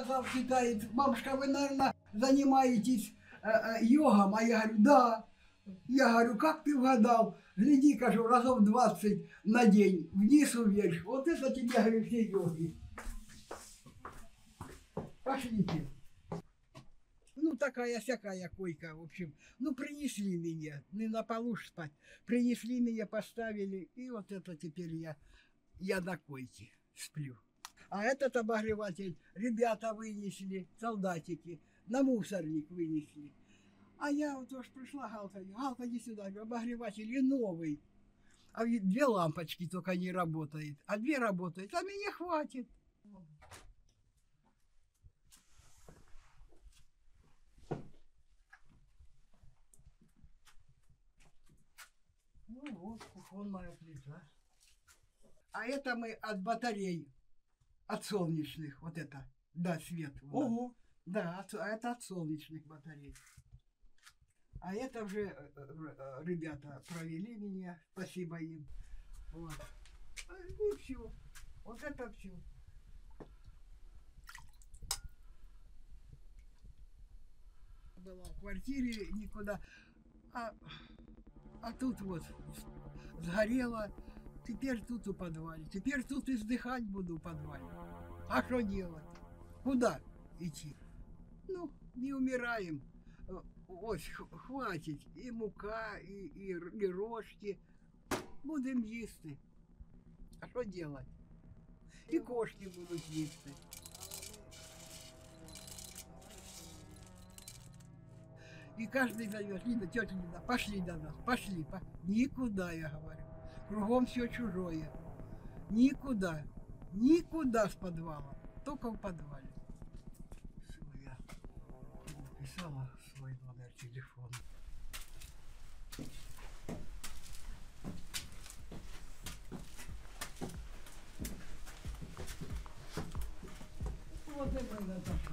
сказал, читает, бабушка, вы, наверное, занимаетесь йогом? А я говорю, да. Я говорю, как ты угадал? Гляди, кажу, разов 20 на день, вниз и вверх. Вот это тебе, говорю, все йоги. Пошлите. Ну, такая-сякая койка, в общем. Ну, принесли меня, не на полу ж спать. Принесли меня, поставили, и вот это теперь я на койке сплю. А этот обогреватель ребята вынесли, солдатики, на мусорник вынесли. А я вот уж пришла, Галка, иди сюда, обогреватель и новый. А ведь 2 лампочки только не работают, а 2 работают, а мне хватит. Ну вот, кухонная плита. А это мы от батарей, от солнечных, вот это, да, свет. Ого. Да, а это от солнечных батарей. А это уже ребята провели меня, спасибо им. Вот. И все. Вот это все. Была в квартире никуда. А тут вот сгорело. Теперь тут у подвале. Теперь тут издыхать буду в подвале. А что делать? Куда идти? Ну, не умираем. Ось, хватит, і мука, і рожки. Будемо їсти. А що делать? І кошки будуть їсти. И каждый зовет, Лида, тетя Лида, пошли до нас, пошли. Никуда, я говорю. Кругом все чужое. Никуда. Никуда с подвала. Только в подвале. Все, я написала свой номер телефона. Вот и мы, Наташа.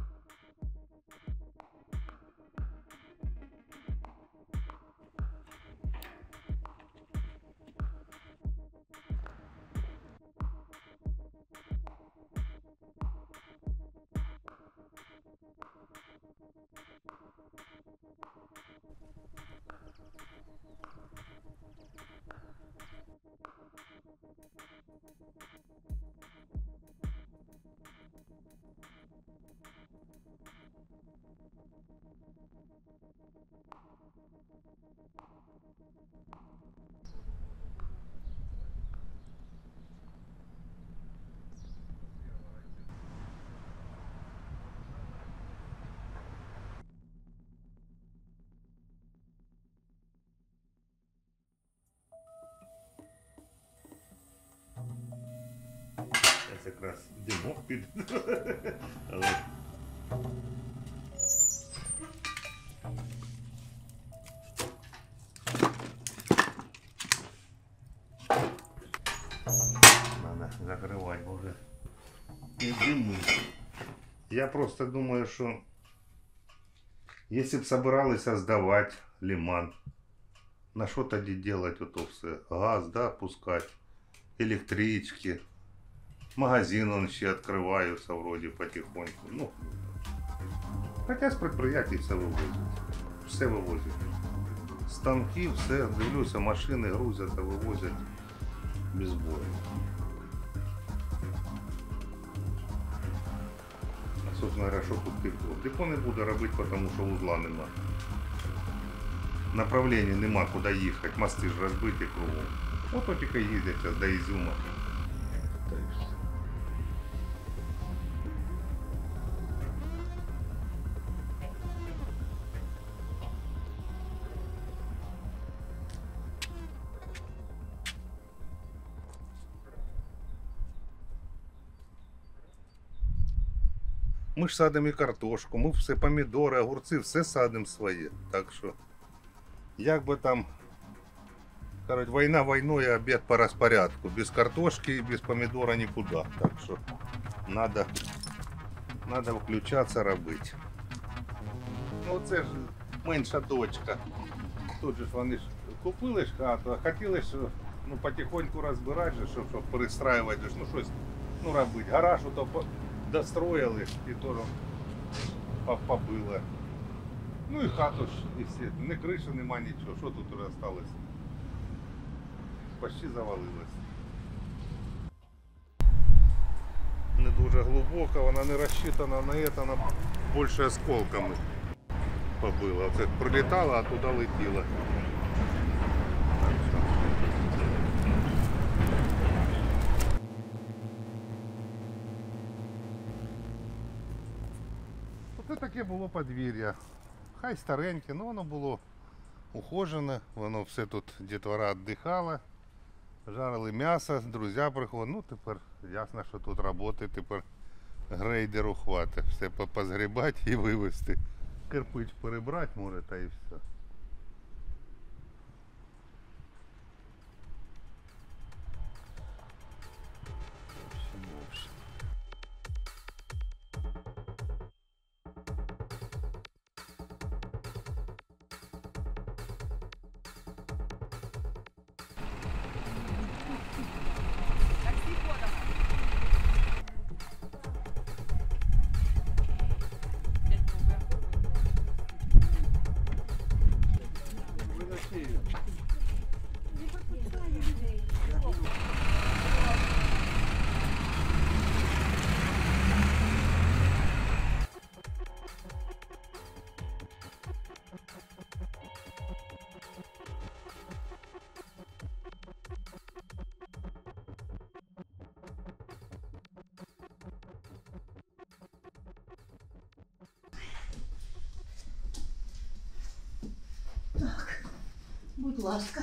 Якраз димок піде. Надо закрывать уже. И дымить. Я просто думаю, что если бы собирались сдавать лиман, на что тогда делать это все? Газ, да, пускать, электрички. Магазин он ще відкриваються вроді потихоньку. Ну, хоча з підприємств все вивозять. Все вивозять. Станки, все, дивлюся, машини грузять та вивозять без бою. А собственно говоря, що тут депо? Депо не буде робити, тому що узла нема. Направлення нема, куди їхати, мости ж розбиті кругом. Ото тільки їздять до Ізюма. Ми ж садимо і картошку, ми все помідори, огурці, все садимо своє. Так що, як би там, кажуть, війна війною, обід по розпорядку. Без картошки і без помідора нікуди. Так що, надо включатися, робити. Ну це ж менша дочка. Тут же ж вони ж купили ж хату, а хотіли ж потихоньку розбирати, щоб перестраювати, ну щось робити. Гараж то достроїли і то побило. Ну і хату ж, і всі. Ні криші, нема нічого. Що тут уже осталось? Почти завалилось. Не дуже глибоко, вона не розчитана на це, вона більше осколками побила. Це прилітало, а туди летіло. Оце таке було подвір'я. Хай стареньке, але воно було ухожене, воно все тут дітвора віддихала, жарили м'ясо, друзі приходили. Ну тепер ясно, що тут роботи, тепер грейдеру хватить. Все позгрібати і вивезти. Кирпич перебрати може, та і все. В общем. Так, будь ласка.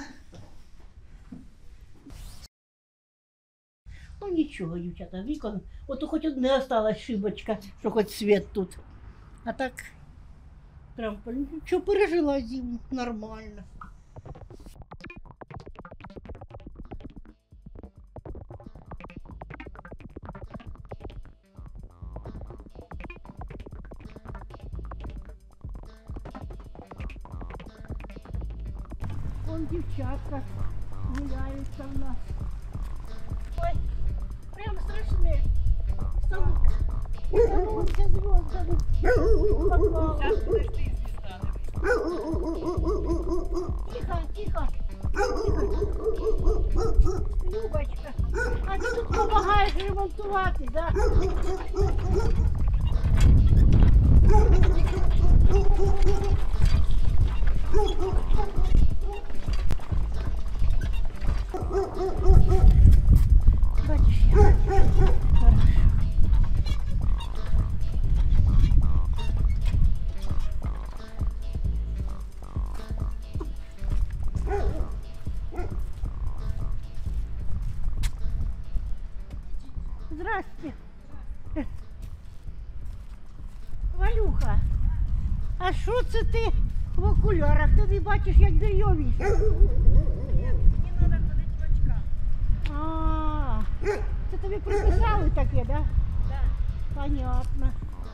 Ну нічого, дівчата, вікон. Ото хоч одне осталась шибочка, що хоч світ тут. А так, прям, що пережила зиму, нормально. Вон дівчатка гуляються в нас. Ой, прям страшне. Становимся звездами. Тихо, тихо. Любочка, а ти тут допомагаєш ремонтувати, да? Бачиш, я. Хорошо. Здрасте. Валюха, а що це ти в окулярах? Ти не бачиш, як дерйові? Мені треба ходити в очках. А, це тобі приписали таке, да? Так. Понятно.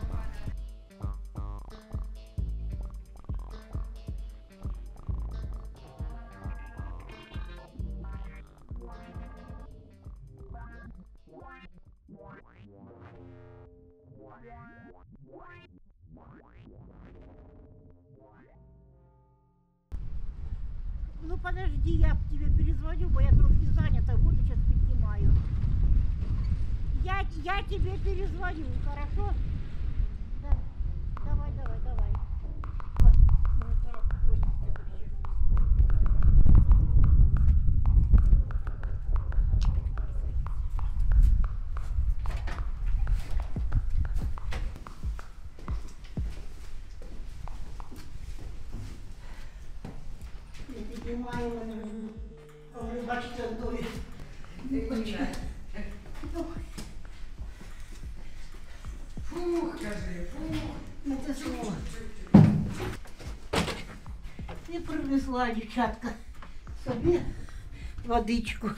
Ну подожди, я тебе перезвоню, бо я трошки занята, вот сейчас поднимаю. Я тебе перезвоню, хорошо? Да. Давай, давай, давай. Я піднімаю, а ви бачите, той. Фух, кажи, фух. Ну, це слово. Я принесла, дівчатка, собі водичку.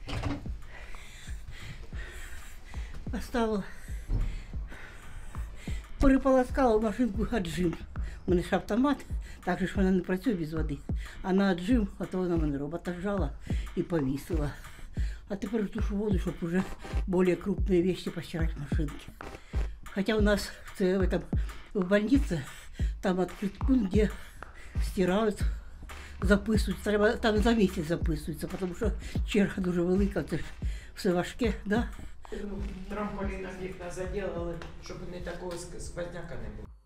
Поставила. Переполоскала в машинку отжим. У мене ж автомат, так же ж вона не працює без води. А на отжим, а то вона мене робота вжала і повісила. А тепер тушу воду, щоб уже більш крупні речі постирати в машинці. Хотя у нас в больнице там открыт пункт, где стирают, записують. Треба там за місяць записуються, тому що черга дуже велика, це ж все важке, да? В трамполінах їх не заділили, щоб не такого сквозняка не було.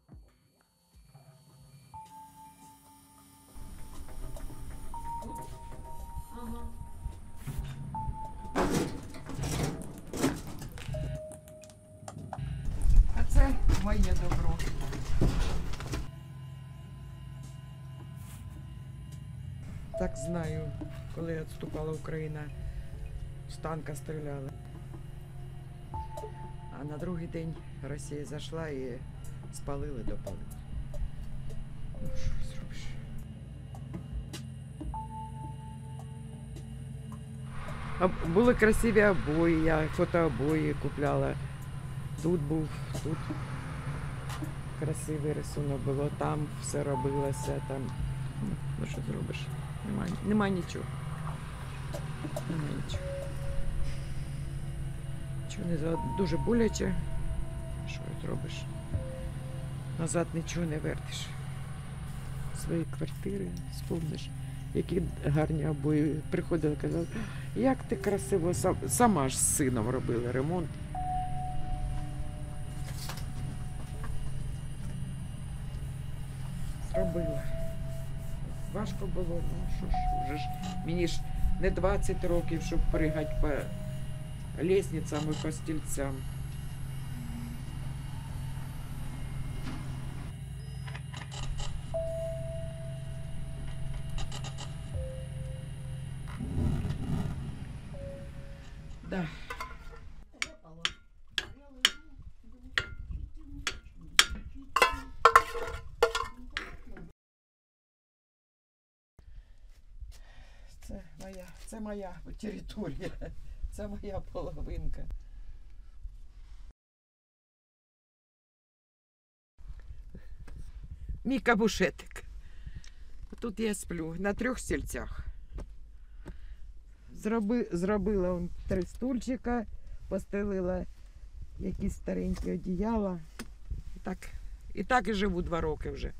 А це моє добро. Так знаю, коли відступала Україна, з танка стріляли. А на другий день Росія зайшла і спалили, допалили. Ну, що зробиш? Були красиві обої, я фотообої купляла. Тут був, тут красивий рисунок було, там все робилося, там. Ну що зробиш? Нема нічого. Нема нічого. Нічого не дуже боляче. Що зробиш? Назад нічого не вертиш. Свої квартири спомниш, які гарні обої. Приходили, казали, як ти красиво, сама ж з сином робила ремонт. Зробила. Важко було, ну що ж, вже ж мені ж не 20 років, щоб пригати по лестницям і по стільцям. Да. Це моя територія, це моя половинка. Мій кабушетик. Тут я сплю на 3 стільцях. Зробила он 3 стульчика, постелила якісь старенькі одіяла. І так і живу 2 роки вже.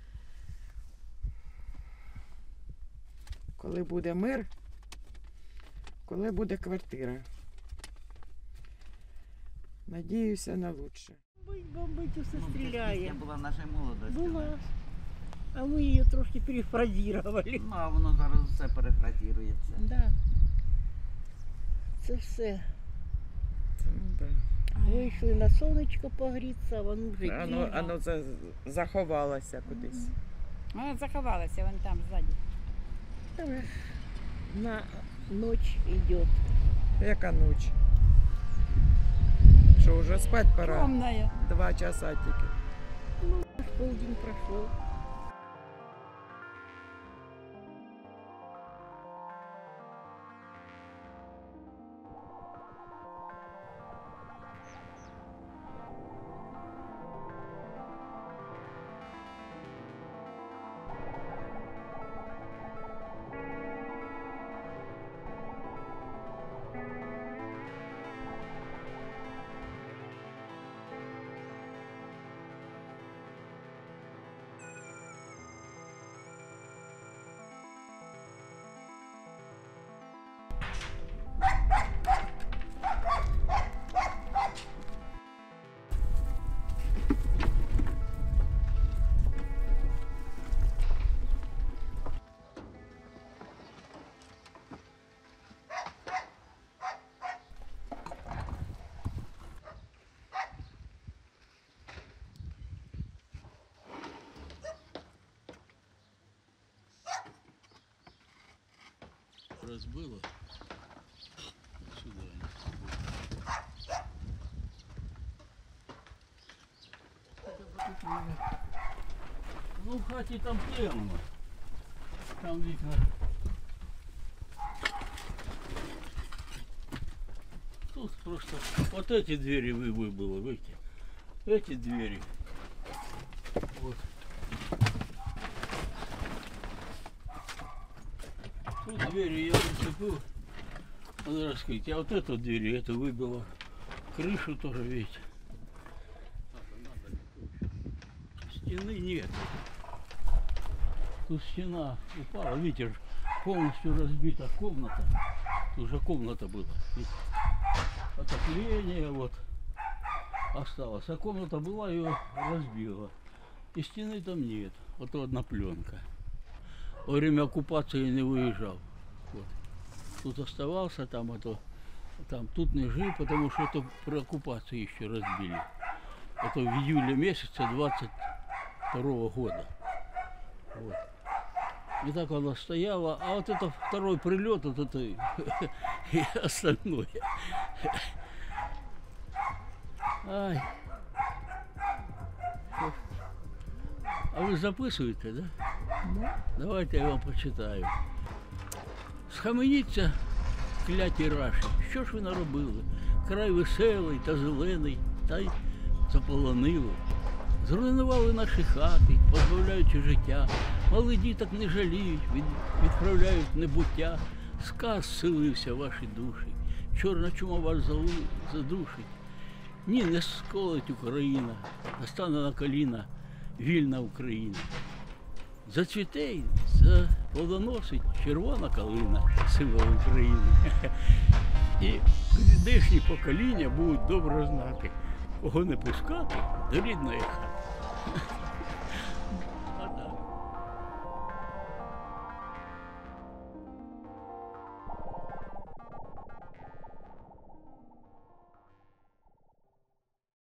Коли буде мир, коли буде квартира. Надіюся на лучше. Бомбить, усе стріляє. Пісня була наша молодості. Була. А ми її трошки перефразірували. Ну, а воно зараз все перефразірується. Да. Це все. Да. Вийшли на сонечко погрітися, а воно вже Воно заховалося кудись. Вона заховалася, вон там ззаді. на ночь йде. Яка ніч? Що, вже спать пора? Темная. 2 часа тільки. Ну, полдень пройшов. Разбыло. Сюда. Ну, в хаті там темно. Там вікна. Тут просто вот эти двери выбыло, видите? Эти двери. Вот. Тут двери я зацепил, надо раскрыть. А вот эту дверь, это выбило. Крышу тоже, видите. нет. Тут стена упала, видите, полностью разбита комната. Тут же комната была. Видите? Отопление вот осталось. А комната была, ее разбила. И стены там нет. Вот одна пленка. Во время оккупации не выезжал. Вот. Тут оставался, там тут не жил, потому что это при оккупации еще разбили. Это в июле месяце 22 года. Вот. И так она стояла, а вот это второй прилет, вот это и остальное. Ай. А ви записуєте, да? Давайте я вам почитаю. Схаменіться, кляті раші, що ж ви наробили? Край веселий та зелений, та й заполонили. Зруйнували наші хати, позбавляючи життя. Мали діток не жаліють, відправляють в небуття. Сказ селився в ваші душі, чорна чума вас задушить. Ні, не сколить Україна, настане на коліна вільна Україна. Зацвіте й заплодоносить червона калина, символ України. І прийдешні покоління будуть добре знати, кого не пускати до рідної хати.